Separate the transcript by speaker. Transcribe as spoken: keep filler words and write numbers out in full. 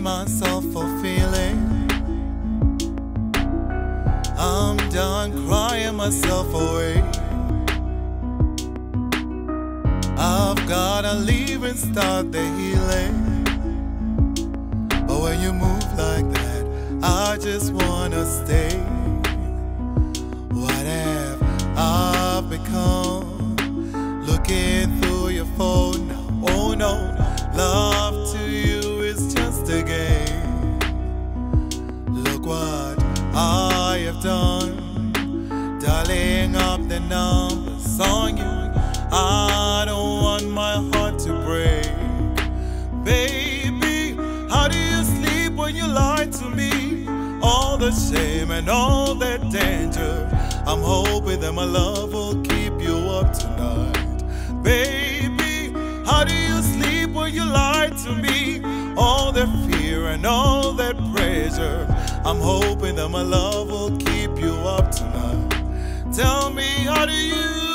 Speaker 1: myself fulfilling. I'm done crying myself away. I've gotta leave and start the healing. But when you move like that, I just wanna stay. What have I become? Looking through your phone now, oh no, love to you is just a game. Look what I have done, dialing up the numbers on you. I don't want my heart to break. Baby, how do you sleep when you lie to me? All the shame and all that danger, I'm hoping that my love will keep you up tonight. Baby, how do you sleep when you lie to me? All that fear and all that pressure, I'm hoping that my love will keep you up tonight. Tell me, how do you